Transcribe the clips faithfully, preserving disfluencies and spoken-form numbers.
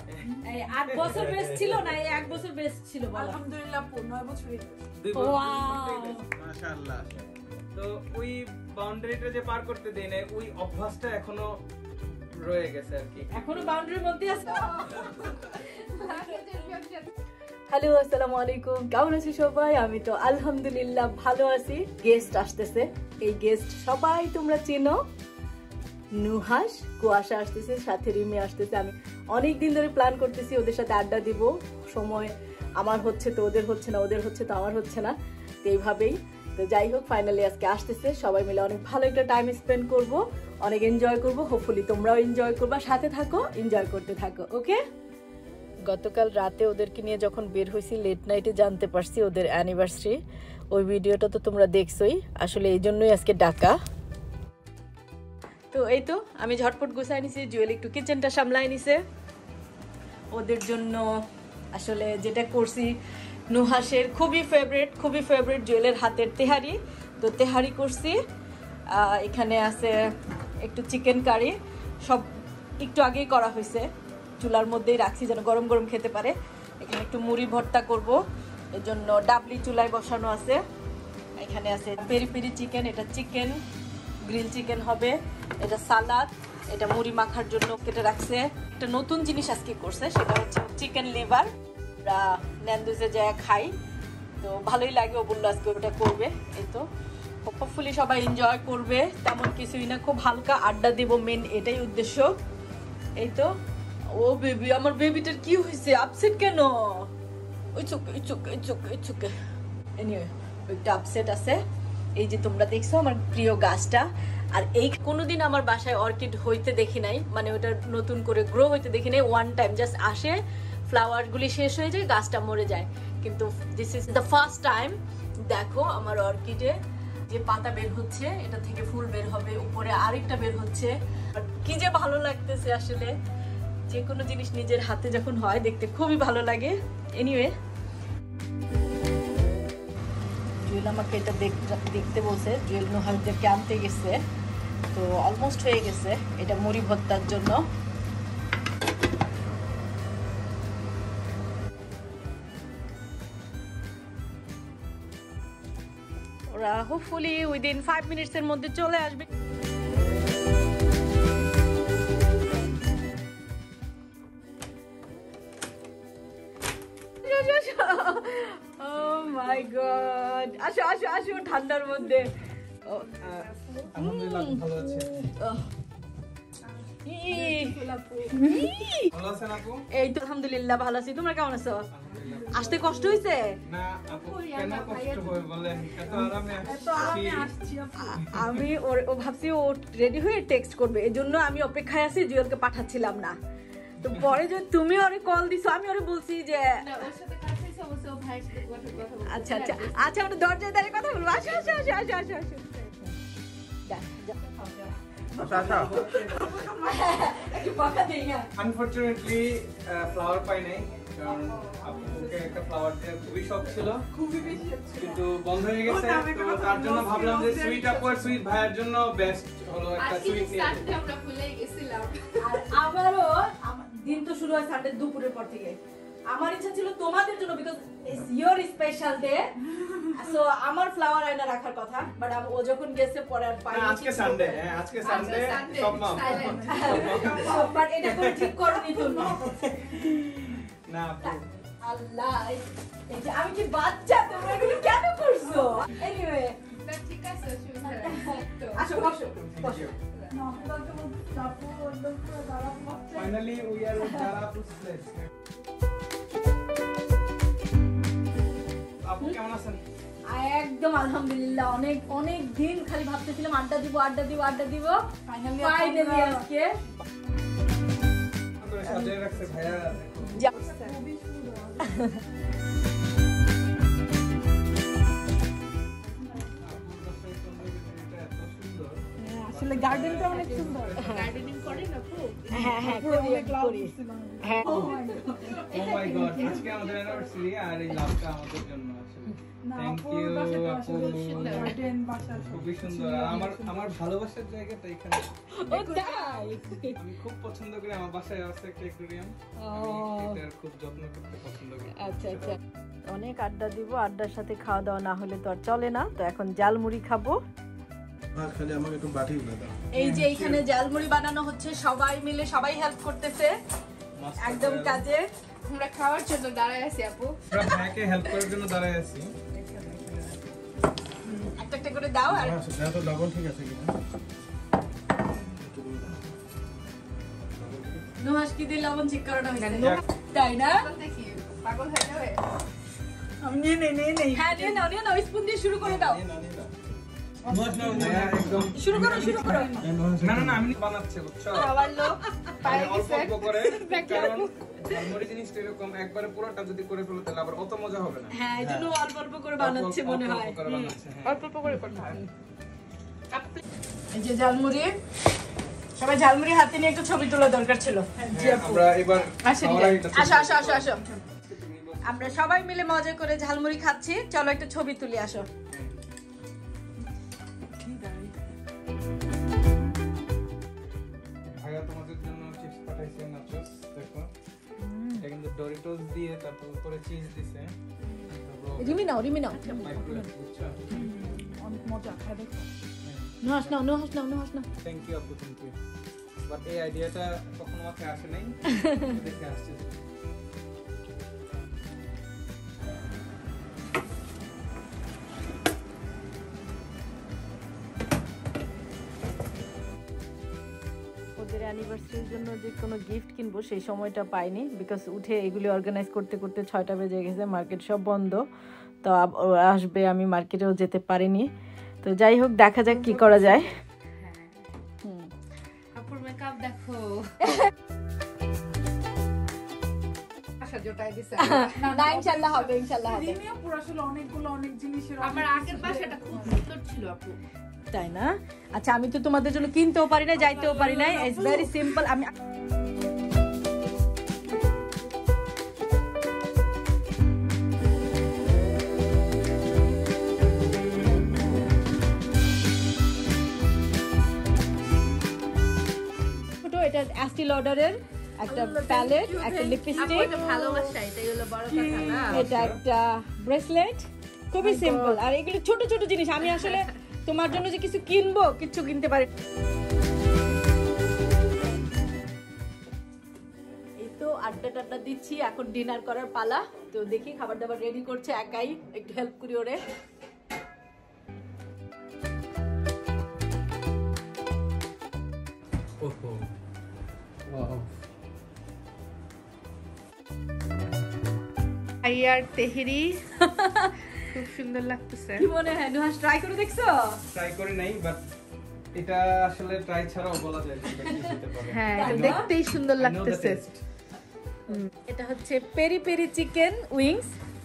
এই আট বছর বেস্ট ছিল না, এই এক বছর বেস্ট ছিল। আলহামদুলিল্লাহ নয় বছরই দুই বছর মাশাআল্লাহ। তো ওই বাউন্ডারিটা যে পার করতে দেই না, ওই অভ্যাসটা এখনো রয়ে গেছে আর কি, এখনো বাউন্ডারির মধ্যে আছে। হ্যালো, আসসালামু আলাইকুম, কেমন আছি সবাই? আমি তো আলহামদুলিল্লাহ ভালো আছি। গেস্ট আসতেছে, এই গেস্ট সবাই তোমরা চেনো, নুহাস, কুয়াশা আসতেছে, সাথে রিমি আসতেছে। আমি অনেক দিন ধরে প্ল্যান করতেছি ওদের সাথে আড্ডা দিব, সময় আমার হচ্ছে তো ওদের হচ্ছে না, ওদের হচ্ছে তো আমার হচ্ছে না, তো এইভাবেই। তো যাই হোক, ফাইনালি আজকে আসতেছে, সবাই মিলে অনেক ভালো একটা টাইম স্পেন্ড করব, অনেক এনজয় করব। হোপফুলি তোমরাও এনজয় করবা, সাথে থাকো, এনজয় করতে থাকো। ওকে, গতকাল রাতে ওদেরকে নিয়ে যখন বের হয়েছি, লেট নাইটে জানতে পারছি ওদের অ্যানিভার্সারি। ওই ভিডিওটা তো তোমরা দেখছোই, আসলে এই জন্যই আজকে ডাকা। তো এই তো আমি ঝটপট গুছাই নিছি, জুয়েল একটু কিচেনটা সামলাই নিছে ওদের জন্য। আসলে যেটা করছি, নুহাসের খুবই ফেভারিট, খুবই ফেভারিট জুয়েলের হাতের তেহারি। তো তেহারি করছি, এখানে আছে একটু চিকেন কারি, সব একটু আগেই করা হয়েছে, চুলার মধ্যেই রাখছি যেন গরম গরম খেতে পারে। এখানে একটু মুড়ি ভর্তা করব, এর জন্য ডাবলি চুলায় বসানো আছে। এখানে আছে পেরি পেরি চিকেন, এটা চিকেন গ্রিল চিকেন হবে, এটা সালাদ, এটা মুড়ি মাখার জন্য কেটে রাখছে। একটা নতুন জিনিস আজকে করছে, সেটা হচ্ছে চিকেন লিভার। আমরা ন্যান্দুজে যায় খাই, তো ভালোই লাগে, ও বললো আজকে ওটা করবে। এই তো হোপফুলি সবাই এনজয় করবে, তেমন কিছুই না, খুব হালকা আড্ডা দেবো, মেন এটাই উদ্দেশ্য। এই তো, ও বেবি, আমার বেবিটার কি হয়েছে, আপসেট কেন? ওই চোখে ওই চোখে ওই চোখে ওই চোখে এনিওয়ে ওইটা আপসেট আছে। এই যে তোমরা দেখছো আমার প্রিয় গাছটা, আর এই কোনোদিন আমার বাসায় অর্কিড হইতে দেখি নাই, মানে ওটা নতুন করে গ্রো হইতে দেখি নাই। ওয়ান টাইম জাস্ট আসে, ফ্লাওয়ারগুলি শেষ হয়ে যায়, গাছটা মরে যায়। কিন্তু this is the first time দেখো আমার অর্কিডে যে পাতা বের হচ্ছে, এটা থেকে ফুল বের হবে, উপরে আরেকটা বের হচ্ছে। আর কি যে ভালো লাগতেছে, আসলে যে কোনো জিনিস নিজের হাতে যখন হয় দেখতে খুবই ভালো লাগে। এনিওয়ে, জুয়েল আমাকে এটা দেখতে বলছে, জুয়েল নুহাসদেরকে আনতে গেছে, তো অলমোস্ট হয়ে গেছে। এটা মুড়ি ভর্তার জন্য। ওরা হোপফুলি উইদিন ফাইভ মিনিটস এর মধ্যে চলে আসবে। Oh my god, আসো আসো আসো, ঠান্ডার মধ্যে। আলহামদুলিল্লাহ ভালো আছি। ভালো আছেন আপু? এই তো আলহামদুলিল্লাহ ভালো আছি, তোমরা কেমন আছো? আসতে কষ্ট হয়েছে? না আপু, কেন কষ্ট হবে বলেন, এত আরামে আসছি। আমি ও ভাবছি ও রেডি হয়ে টেক্সট করবে, এজন্য আমি অপেক্ষায় আছি, জুয়েলকে পাঠাচ্ছিলাম না। তো পরে যে তুমি ওরে কল দিছো, আমি ওরে বলছি যে আচ্ছা আচ্ছা আচ্ছা, আমরা দরজায় দাঁড়িয়ে কথা বলবো। আসো আসো আসো আসো আসো আসো আনফরচুনেটলি ফ্লাওয়ার পাই নাই, কারণ আপুকে একটা ফ্লাওয়ার দেওয়ার খুবই শখ ছিল, কিন্তু বন্ধ হয়ে গেছে। তো তার জন্য ভাবলাম যে সুইট আপু আর সুইট ভাইয়ের জন্য বেস্ট হলো একটা সুইট নিয়ে। আমরা ভুলে গেছিলাম। আর আবারও দিন তো শুরু হয় সানডে দুপুরের পর থেকে। আমার ইচ্ছা ছিল তোমাদের জন্য, because it's your special day, so আমার ফ্লাওয়ার আয়না রাখার কথা, বাট ও যখন গেছে পরে আর পাইনি। আজকে সানডে, হ্যাঁ আজকে সানডে, সব মাম, বাট এটা কোন ঠিক করনি তুমি না আপু। আল্লাহ, এই যে আমি কি বাচ্চা, তোমরা এগুলো কেন করছো? এনিওয়ে ঠিক আছে, আসো বসো বসো। Finally we are at Darapu's place. আপু কেমন আছেন? একদম আলহামদুলিল্লাহ, অনেক অনেক দিন খালি ভাবতেছিলাম আড্ডা দিব আড্ডা দিব আড্ডা দিব, ফাইনালি ফাইনালি আজকে করে সাজিয়ে রাখছে ভাইয়া। আসলে গার্ডেনটা অনেক সুন্দর। গার্ডেনিং করে না খুব? হ্যাঁ হ্যাঁ করি করি। হ্যাঁ ও মাই গড, আজকে আমাদের অ্যানিভার্সারি, আর এই লাভটা আমাদের জন্য আসলে থ্যাংক ইউ আপু, খুবই সুন্দর। আর আমার আমার ভালোবাসার জায়গাটা এখানে। ও তাই? আমি খুব পছন্দ করি, আমার বাসায় আছে একটা অ্যাকোয়ারিয়াম, আমি এটার খুব যত্ন করতে পছন্দ করি। আচ্ছা আচ্ছা, অনেক আড্ডা দিব, আড্ডার সাথে খাওয়া দাওয়া না হলে তো আর চলে না। তো এখন জালমুড়ি খাবো। আর খালি আমাকে একটু বাটিগুলো দাও। এই যে এখানে জালমুড়ি বানানো হচ্ছে, সবাই মিলে সবাই হেল্প করতেছে একদম কাজে। আমরা খাওয়ার জন্য দাঁড়ায় আছি আপু। আমরা ভাইকে হেল্প করার জন্য দাঁড়ায় আছি। একটা একটা করে দাও। আর হ্যাঁ তো লবণ ঠিক আছে কিনা? নুহাস কি দিয়ে লবণ চেক করানো হয়েছে, তাই না? দেখি পাগল হয়ে যাবে। আমি নিয়ে নেই নিয়ে নেই হ্যাঁ নিয়ে নাও নিয়ে নাও, স্পুন দিয়ে শুরু করে দাও। একদম শুরু করো শুরু করো। না না না, আমি বানাচ্ছি বুঝছো, খাওয়ার লোক পায়ে অল্প গেছে। অল্প করে, কারণ ঝালমুড়ি জিনিসটা এরকম একবারে পুরোটা যদি করে ফেলো তাহলে আবার অত মজা হবে না। হ্যাঁ এই জন্য অল্প অল্প করে বানাচ্ছে মনে হয়। অল্প করে বানাচ্ছে, হ্যাঁ। অল্প অল্প করে করতে হয়। এই যে ঝালমুড়ি, সবাই ঝালমুড়ি হাতে নিয়ে একটু ছবি তোলা দরকার ছিল। হ্যাঁ, আমরা এবার খাওয়ার আগে একটা আসো আসো আসো আসো, আমরা সবাই মিলে মজা করে ঝালমুড়ি খাচ্ছি, চলো একটা ছবি তুলি। আসো ভাইয়া তোমাদের জন্য চিপস পাঠাইছে, নাচোস দেখো, এটা কিন্তু ডরিটোস দিয়ে, তারপর উপরে চিজ দিছে, তারপর রিমি নাও রিমি নাও, মাইক্রোওয়েভ, বুঝছো? অনেক মজা, খাই দেখো। নুহাস নাও নুহাস নাও নুহাস নাও। থ্যাংক ইউ আপু, থ্যাংক ইউ। বাট এই আইডিয়াটা কখনো মাথায় আসে নাই, দেখে আসছে। ওদের অ্যানিভার্সারির জন্য যে কোনো গিফট কিনবো সেই সময়টা পাইনি, বিকজ উঠে এগুলি অর্গানাইজ করতে করতে ছয়টা বেজে গেছে, মার্কেট সব বন্ধ। তো আব- ও আসবে, আমি মার্কেটেও যেতে পারিনি। তো যাই হোক, দেখা যাক কি করা যায়। হুম আপুর মেকআপ দেখো। আশা জোটাই দিছে। না ইনশাআল্লাহ হবে, ইনশাআল্লাহ হবে। রিমিও পুরো আসলে অনেকগুলো অনেক জিনিসের আমার আগের বাসাটা খুব সুন্দর ছিল আপু। তাই না? আচ্ছা, আমি তো তোমাদের জন্য কিনতেও পারি না, যাইতেও পারি না, ইটস ভেরি সিম্পল। আমি ছোট, এটা অ্যাস্টি লডারের একটা প্যালেট, একটা লিপস্টিক, আপুর ভালোবাসা, এটাই হলো বড় কথা না। এটা একটা ব্রেসলেট, খুবই সিম্পল। আর এগুলো ছোট ছোট জিনিস, আমি আসলে তোমার জন্য যে কিছু কিনবো কিছু কিনতে পারি। এই তো আড্ডা টাড্ডা দিচ্ছি, এখন ডিনার করার পালা। তো দেখি খাবার দাবার রেডি করছে, একাই একটু হেল্প করি ওরে। ওহো, ওয়াও, আইয়ার তেহেরি খুব সুন্দর লাগতেছে। কি মনে হয় নুহাস, ট্রাই করে দেখছো? ট্রাই করে নাই, বাট এটা আসলে ট্রাই ছাড়াও বলা যায় যে এটা কি হতে পারে। হ্যাঁ, I know- দেখতেই সুন্দর I know the লাগতেছে। taste. এটা হচ্ছে পেরি পেরি চিকেন উইংস।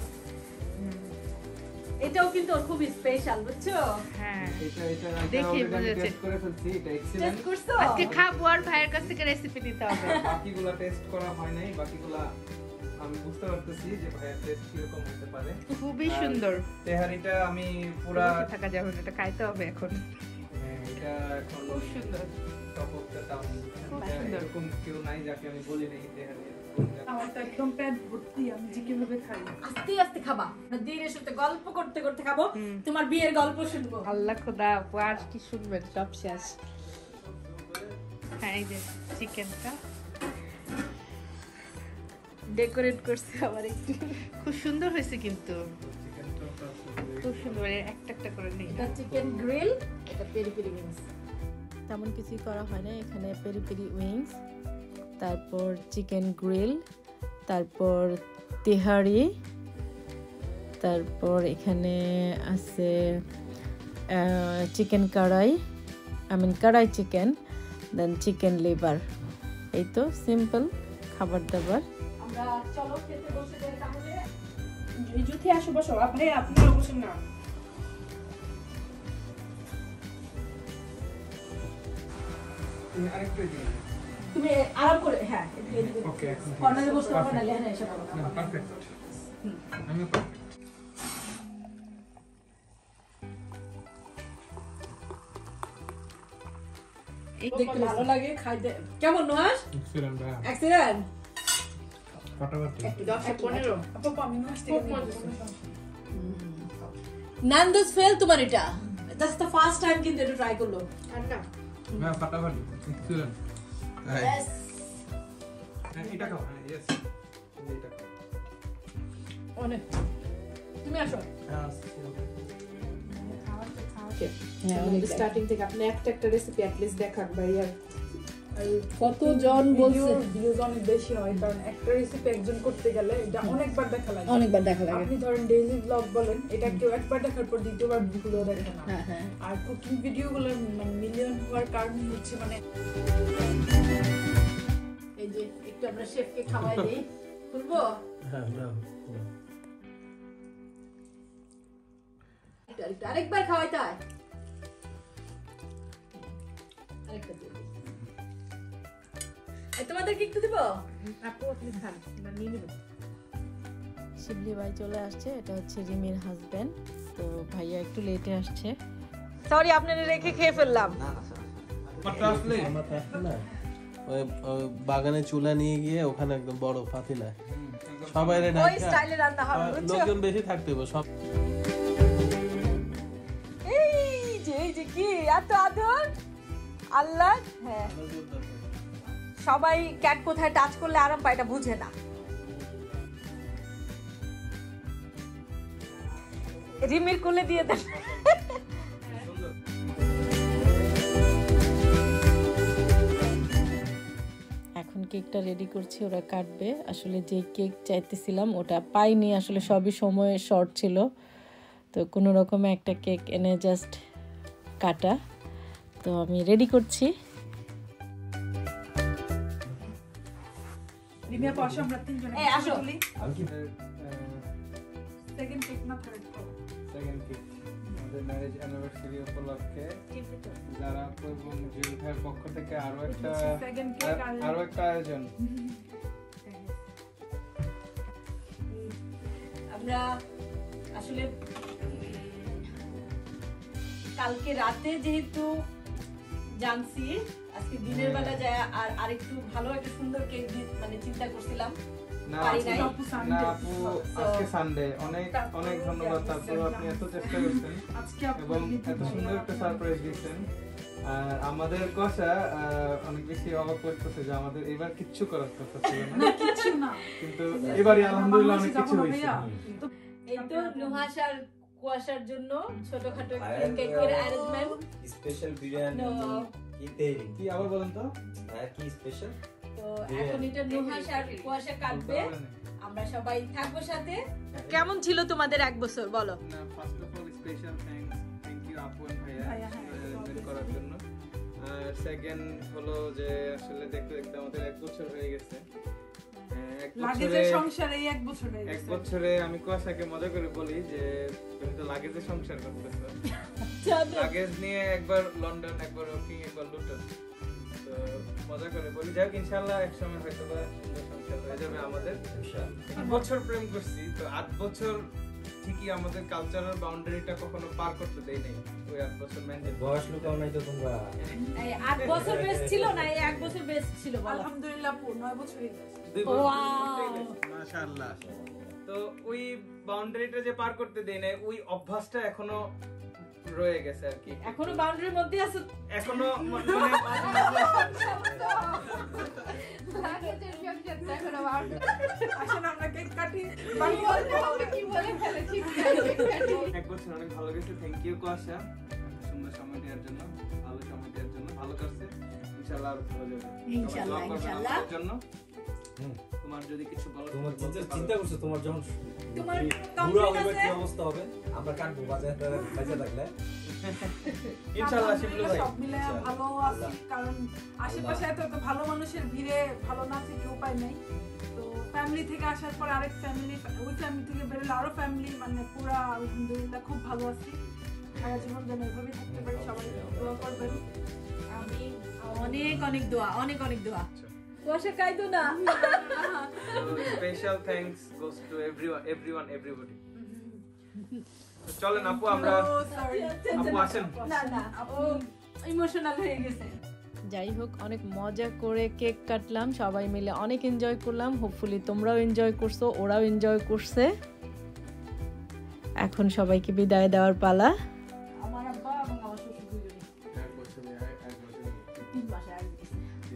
এটাও কিন্তু ওর খুব স্পেশাল, বুঝছো? হ্যাঁ, এটা এটা দেখি এটা already বুঝেছি। টেস্ট করে ফেলছি, এটা টেস্ট এক্সিলেন্ট। করছো? আজকে খাবো আর ভাইয়ের কাছ থেকে রেসিপি নিতে হবে। বাকিগুলা টেস্ট করা হয় নাই, বাকিগুলা আমি বুঝতে পারতেছি যে ভাইয়ের টেস্ট কিরকম হতে পারে। খুবই আর সুন্দর। তেহারিটা আমি পুরা বসে থাকা যাবে না, এটা খাইতে হবে এখন। হ্যাঁ, এটা এখন খুব সুন্দর। Top of the town. খুব সুন্দর। এরকম কেউ নাই যাকে আমি বলি নাই তেহারি। আমার তো একদম পেট ভর্তি, আমি যে কিভাবে খাই। আস্তে আস্তে খাবা, দিনের সাথে গল্প করতে করতে খাবো, তোমার বিয়ের গল্প শুনবো। আল্লাহ খোদা, আপু আর কি শুনবেন, সব শেষ। হ্যাঁ, এই যে চিকেনটা ডেকোরেট করছে আবার একটু, খুব সুন্দর হয়েছে কিন্তু, খুব সুন্দর। এর একটা একটা করে নিই। এটা চিকেন গ্রিল, এটা পেরি পেরি উইংস। তেমন কিছুই করা হয় না এখানে, পেরি পেরি উইংস, তারপর চিকেন গ্রিল, তারপর তেহারি, তারপর এখানে আছে চিকেন কড়াই, আই মিন কড়াই চিকেন, দেন চিকেন লিভার। এই তো সিম্পল খাবার দাবার। আমরা চলো খেতে বসে যাই তাহলে। জুথি আসো, বসো। আপনি আপনি বসেন না। তুমি আরেকটু দিন। তুমি আরাম করে, হ্যাঁ এদিকে এদিকে ওকে, এখন কর্নারে বসতে হবে না, লেহানে এসে বলো। না, পারফেক্ট। আমি পারফেক্ট। দেখতে ভালো লাগে খাইতে। কেমন নুহাস? এক্সিলেন্ট ভাই এক্সিলেন্ট। ফাটাফাটি দশ পনেরো আপু আমি নষ্ট করে নান্দুস ফেল তোমার এটা দ্যাটস দ্য ফার্স্ট টাইম কিন্তু এটা ট্রাই করলো। আর না হ্যাঁ ফাটাফাটি এক্সিলেন্ট Yes. এটা খাও হ্যাঁ यस এটা খাও অনেক। তুমি আসো। স্টার্টিং থেকে আপনি একটা একটা রেসিপি অ্যাট লিস্ট দেখান ভাইয়া। কতজন বলছে ভিউজ অনেক বেশি হয় কারণ একটা রেসিপি একজন করতে গেলে এটা অনেকবার দেখা লাগে। অনেকবার দেখা লাগে। আপনি ধরেন ডেইলি ব্লগ বলেন, এটা কেউ একবার দেখার পর দ্বিতীয়বার ভিডিও দেখে না। হ্যাঁ হ্যাঁ। আর কুকিং ভিডিওগুলো মানে মিলিয়ন হওয়ার কারণ হচ্ছে মানে এই যে একটু আমরা শেফকে খাওয়াই দেই। খুলবো? হ্যাঁ দাও একটু আরেকটু আরেকবার খাওয়াইতে হয়। আরেকটা দিয়ে দিই। এই তোমাদেরকে একটু দিব? আপু আপনি খান না নিয়ে নেবেন। শিবলি ভাই চলে আসছে, এটা হচ্ছে রিমির হাজবেন্ড। তো ভাইয়া একটু লেটে আসছে। সরি আপনারা রেখে খেয়ে ফেললাম। পাতা আসলে আমরা থাকতে না ওই ওই বাগানে চুলা নিয়ে গিয়ে ওখানে একদম বড় পাতিলা সবাই রে ওই স্টাইলে রান্না হবে বুঝছো? লোকজন বেশি থাকতে হবে সব। এই যে এই যে কি এত আদর আল্লাহ। হ্যাঁ সবাই ক্যাট কোথায় টাচ করলে আরাম পায় এটা বুঝে না। রিমির কোলে দিয়ে দেন। এখন কেকটা রেডি করছি, ওরা কাটবে। আসলে যে কেক চাইতেছিলাম ওটা পাইনি, আসলে সবই সময় শর্ট ছিল। তো কোনো রকমে একটা কেক এনে জাস্ট কাটা। তো আমি রেডি করছি। রিমিয়া পাশে আমরা তিনজন এই আসো। তুলি সেকেন্ড কেক না থার্ড সেকেন্ড কেক আমাদের ম্যারেজ অ্যানিভার্সারি উপলক্ষে যারা এবং জুয়েল ভাইয়ের পক্ষ থেকে আরো একটা সেকেন্ড কেক আরো একটা আয়োজন। আমরা আসলে কালকে রাতে যেহেতু জানছি আজকে দিনের বেলা যায় আর আরেকটু ভালো একটা সুন্দর কেক মানে চিন্তা করছিলাম। না পারি নাই। আপু না আপু আজকে সানডে অনেক অনেক ধন্যবাদ তারপর আপনি এত চেষ্টা করছেন আজকে আপু এবং এত সুন্দর একটা সারপ্রাইজ দিয়েছেন। আর আমাদের কষা অনেক বেশি অবাক করতেছে যে আমাদের এবার কিচ্ছু করার কথা ছিল না কিছু না কিন্তু এবারই আলহামদুলিল্লাহ অনেক কিছু হয়েছে। এই তো নুহাস আর কুয়াশার জন্য ছোটখাটো একটা কেকের অ্যারেঞ্জমেন্ট। স্পেশাল বিরিয়ানি কি তৈরি কি আবার বলেন তো? হ্যাঁ কি স্পেশাল তো এখন এটা নুহাস আর কুয়াশা কাটবে, আমরা সবাই থাকবো সাথে। কেমন ছিল তোমাদের এক বছর বলো? না first of all special thanks thank you আপু এন্ড ভাইয়া অ্যারেঞ্জমেন্ট করার জন্য। আর সেকেন্ড হলো যে আসলে দেখতে দেখতে আমাদের এক বছর হয়ে গেছে। এক লাগেজের বছরে সংসারে এই এক বছর হয়ে এক গেছে। বছরে আমি কুয়াশাকে মজা করে বলি যে তুমি তো লাগেজে সংসার করতেছো। লাগেজ নিয়ে একবার লন্ডন একবার ওকিং একবার লুটন। তো মজা করে বলি যাক ইনশাআল্লাহ এক সময় হয়তো বা সুন্দর সংসার হয়ে যাবে আমাদের। আট বছর প্রেম করছি তো আট বছর ঠিকই আমাদের কালচারাল বাউন্ডারিটা কখনো পার করতে দেই নাই। ওই আট বছর মেনটেন বয়স লুকাও নাই তো তোমরা এই আট বছর বেস্ট ছিল না এই এক বছর বেস্ট ছিল বলো? আলহামদুলিল্লাহ আপু নয় বছর হয়ে গেছে। দুই বছর Wow! মাশাআল্লাহ। তো ওই বাউন্ডারিটা যে পার করতে দেই নাই ওই অভ্যাসটা এখনো রয়ে গেছে আর কি। এখনো বাউন্ডারির মধ্যে আছে। এখনো মানে আসেন আমরা কেক কাটি। এক বছর অনেক ভালো গেছে। থ্যাংক ইউ কুয়াশা এত সুন্দর সময় দেওয়ার জন্য, ভালো সময় দেওয়ার জন্য। ভালো করছে ইনশাআল্লাহ আরো ভালো যাবে ইনশাআল্লাহ, ইনশাআল্লাহ। আমাদের জন্য তোমার যদি কিছু বলো তোমার চিন্তা চিন্তা করছো তোমার যখন তোমার পুরো কমপ্লিট হবে আছে? কি অবস্থা হবে আমরা কাটবো বাজার বাজার থাকলে ইনশাআল্লাহ শিবলু ভাই সব মিলে ভালো আছি কারণ আশেপাশে এত এত ভালো মানুষের ভিড়ে ভালো না থেকে উপায় নেই। তো ফ্যামিলি থেকে আসার পর আরেক ফ্যামিলি, ওই ফ্যামিলি থেকে বেরোলে আরো ফ্যামিলি, মানে পুরা আলহামদুলিল্লাহ খুব ভালো আছি। সারা জীবন যেন এভাবেই থাকতে পারি, সবাই দোয়া করবেন। আমি অনেক অনেক দোয়া, অনেক অনেক দোয়া। কুয়াশা কাইদো না। Special thanks goes to everyone everyone everybody. চলেন আপু আমরা Oh, sorry. আপু আসেন। না না ও ইমোশনাল হয়ে গেছে। যাই হোক অনেক মজা করে কেক কাটলাম, সবাই মিলে অনেক এনজয় করলাম। হোপফুলি তোমরাও এনজয় করছো, ওরাও এনজয় করছে। এখন সবাইকে বিদায় দেওয়ার পালা। আমার আব্বা এবং আমার শ্বশুর দুজনেই তিন মাসে আগে গেছে।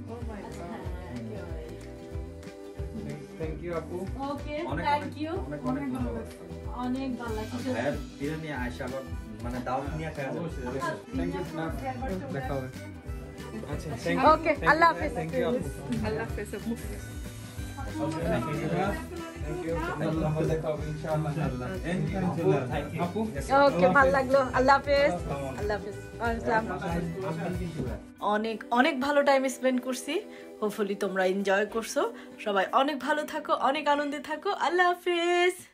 থ্যাংক ইউ আপু। ওকে, অনেক থ্যাংক ইউ। অনেক অনেক ধন্যবাদ। অনেক ভালো লাগছে। ভাইয়ার বিরিয়ানি আইসা আবার মানে দাওয়াত নিয়ে খাওয়া যাবে। থ্যাংক ইউ দেখা হবে। আচ্ছা থ্যাংক ওকে, আল্লাহ হাফেজ। থ্যাংক ইউ আপু। আল্লাহ হাফেজ আপু। থ্যাংক ইউ আল্লাহ দেখা হবে ইনশাআল্লাহ। আপু ওকে, ভালো লাগলো। আল্লাহ হাফেজ। আল্লাহ হাফেজ। আসসালাম। অনেক অনেক ভালো টাইম স্পেন্ড করছি। হোপফুলি তোমরা এনজয় করছো। সবাই অনেক ভালো থাকো, অনেক আনন্দে থাকো। আল্লাহ হাফেজ।